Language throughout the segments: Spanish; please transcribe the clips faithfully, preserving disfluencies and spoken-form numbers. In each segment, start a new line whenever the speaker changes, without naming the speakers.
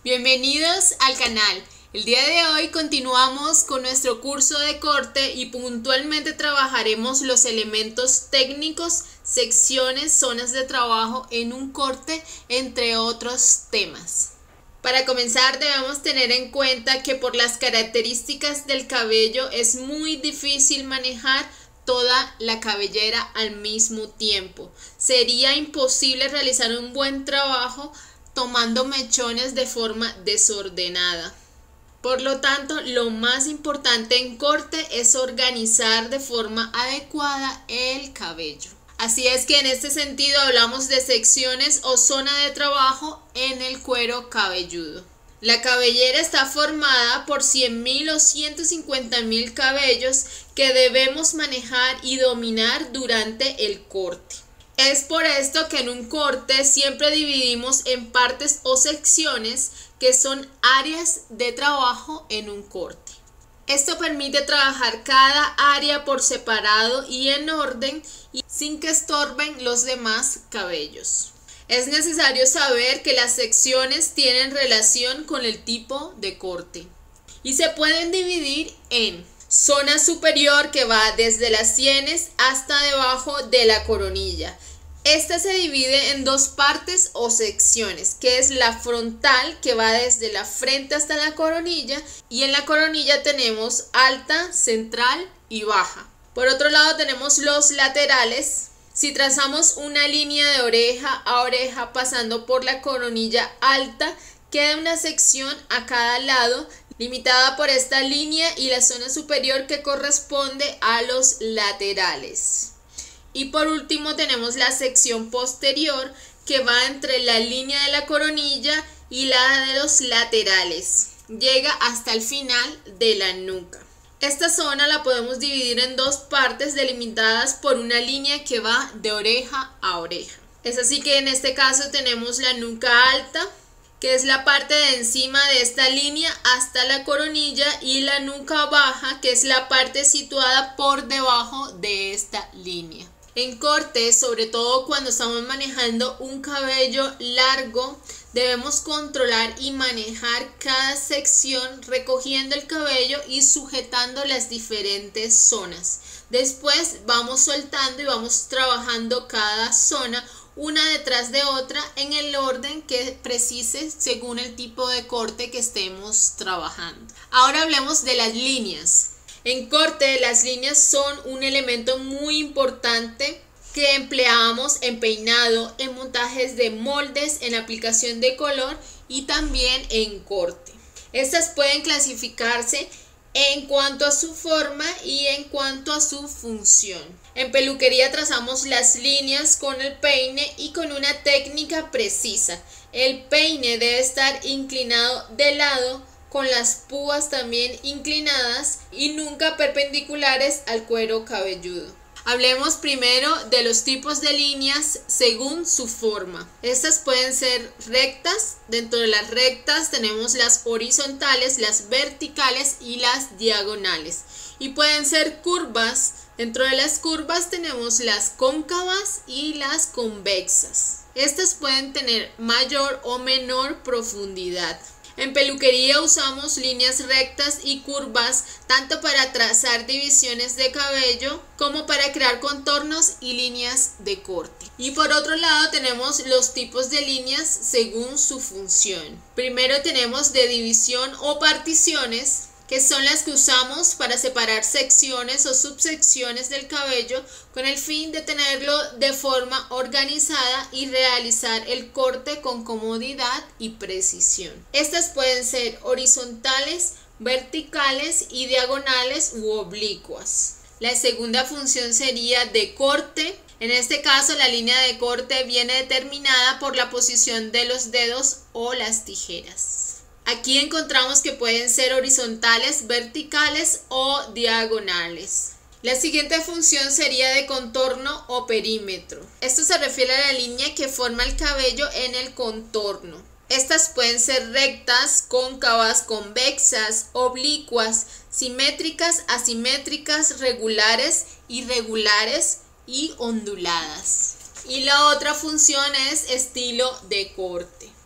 Bienvenidos al canal. El día de hoy continuamos con nuestro curso de corte y puntualmente trabajaremos los elementos técnicos, secciones, zonas de trabajo en un corte, entre otros temas. Para comenzar debemos tener en cuenta que por las características del cabello es muy difícil manejar toda la cabellera al mismo tiempo. Sería imposible realizar un buen trabajo tomando mechones de forma desordenada. Por lo tanto, lo más importante en corte es organizar de forma adecuada el cabello. Así es que en este sentido hablamos de secciones o zona de trabajo en el cuero cabelludo. La cabellera está formada por cien mil o ciento cincuenta mil cabellos que debemos manejar y dominar durante el corte. Es por esto que en un corte siempre dividimos en partes o secciones que son áreas de trabajo en un corte. Esto permite trabajar cada área por separado y en orden y sin que estorben los demás cabellos. Es necesario saber que las secciones tienen relación con el tipo de corte y se pueden dividir en zona superior, que va desde las sienes hasta debajo de la coronilla. Esta se divide en dos partes o secciones, que es la frontal, que va desde la frente hasta la coronilla, y en la coronilla tenemos alta, central y baja. Por otro lado tenemos los laterales. Si trazamos una línea de oreja a oreja pasando por la coronilla alta, queda una sección a cada lado, limitada por esta línea, y la zona superior que corresponde a los laterales. Y por último tenemos la sección posterior, que va entre la línea de la coronilla y la de los laterales. Llega hasta el final de la nuca. Esta zona la podemos dividir en dos partes delimitadas por una línea que va de oreja a oreja. Es así que en este caso tenemos la nuca alta, que es la parte de encima de esta línea hasta la coronilla, y la nuca baja, que es la parte situada por debajo de esta línea. En corte, sobre todo cuando estamos manejando un cabello largo, debemos controlar y manejar cada sección recogiendo el cabello y sujetando las diferentes zonas. Después vamos soltando y vamos trabajando cada zona una detrás de otra en el orden que precise según el tipo de corte que estemos trabajando. Ahora hablemos de las líneas. En corte, las líneas son un elemento muy importante que empleamos en peinado, en montajes de moldes, en aplicación de color y también en corte. Estas pueden clasificarse en cuanto a su forma y en cuanto a su función. En peluquería trazamos las líneas con el peine y con una técnica precisa. El peine debe estar inclinado de lado, con las púas también inclinadas y nunca perpendiculares al cuero cabelludo. Hablemos primero de los tipos de líneas según su forma. Estas pueden ser rectas. Dentro de las rectas tenemos las horizontales, las verticales y las diagonales. Y pueden ser curvas. Dentro de las curvas tenemos las cóncavas y las convexas. Estas pueden tener mayor o menor profundidad. En peluquería usamos líneas rectas y curvas tanto para trazar divisiones de cabello como para crear contornos y líneas de corte. Y por otro lado tenemos los tipos de líneas según su función. Primero tenemos de división o particiones, que son las que usamos para separar secciones o subsecciones del cabello con el fin de tenerlo de forma organizada y realizar el corte con comodidad y precisión. Estas pueden ser horizontales, verticales y diagonales u oblicuas. La segunda función sería de corte. En este caso, la línea de corte viene determinada por la posición de los dedos o las tijeras. Aquí encontramos que pueden ser horizontales, verticales o diagonales. La siguiente función sería de contorno o perímetro. Esto se refiere a la línea que forma el cabello en el contorno. Estas pueden ser rectas, cóncavas, convexas, oblicuas, simétricas, asimétricas, regulares, irregulares y onduladas. Y la otra función es estilo de corte.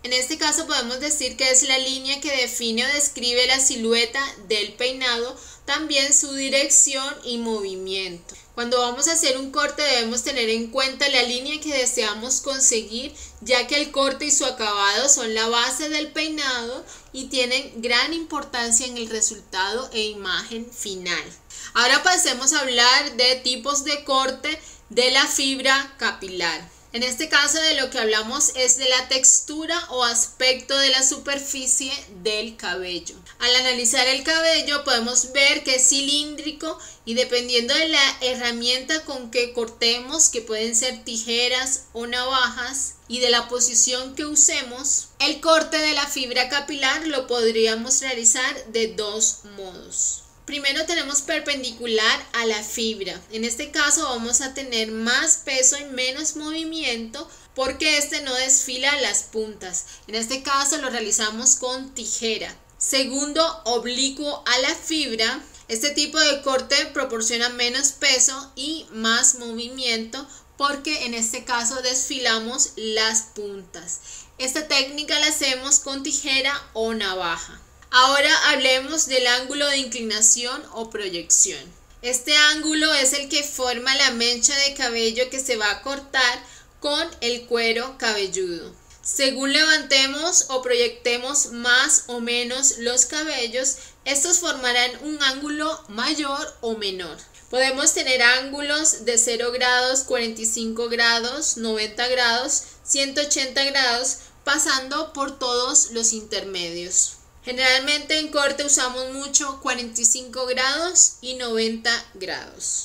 En este caso podemos decir que es la línea que define o describe la silueta del peinado, también su dirección y movimiento. Cuando vamos a hacer un corte debemos tener en cuenta la línea que deseamos conseguir, ya que el corte y su acabado son la base del peinado y tienen gran importancia en el resultado e imagen final. Ahora pasemos a hablar de tipos de corte de la fibra capilar. En este caso de lo que hablamos es de la textura o aspecto de la superficie del cabello. Al analizar el cabello podemos ver que es cilíndrico y dependiendo de la herramienta con que cortemos, que pueden ser tijeras o navajas, y de la posición que usemos, el corte de la fibra capilar lo podríamos realizar de dos modos. Primero tenemos perpendicular a la fibra. En este caso vamos a tener más peso y menos movimiento porque este no desfila las puntas. En este caso lo realizamos con tijera. Segundo, oblicuo a la fibra. Este tipo de corte proporciona menos peso y más movimiento porque en este caso desfilamos las puntas. Esta técnica la hacemos con tijera o navaja. Ahora hablemos del ángulo de inclinación o proyección. Este ángulo es el que forma la mecha de cabello que se va a cortar con el cuero cabelludo. Según levantemos o proyectemos más o menos los cabellos, estos formarán un ángulo mayor o menor. Podemos tener ángulos de cero grados, cuarenta y cinco grados, noventa grados, ciento ochenta grados, pasando por todos los intermedios. Generalmente en corte usamos mucho cuarenta y cinco grados y noventa grados.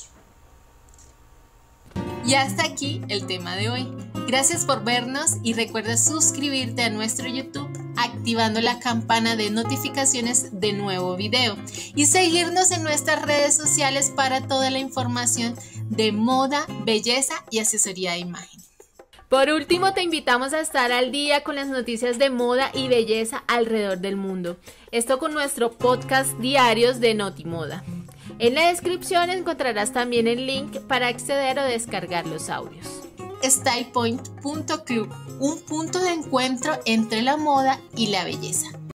Y hasta aquí el tema de hoy. Gracias por vernos y recuerda suscribirte a nuestro YouTube activando la campana de notificaciones de nuevo video y seguirnos en nuestras redes sociales para toda la información de moda, belleza y asesoría de imagen. Por último, te invitamos a estar al día con las noticias de moda y belleza alrededor del mundo. Esto con nuestro podcast diarios de Notimoda. En la descripción encontrarás también el link para acceder o descargar los audios. Style Point punto club, un punto de encuentro entre la moda y la belleza.